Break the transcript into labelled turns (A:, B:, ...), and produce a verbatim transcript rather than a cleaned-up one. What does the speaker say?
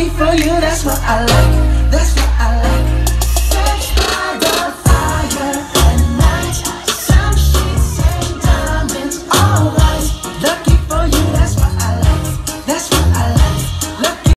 A: funky for you, that's what I like. That's what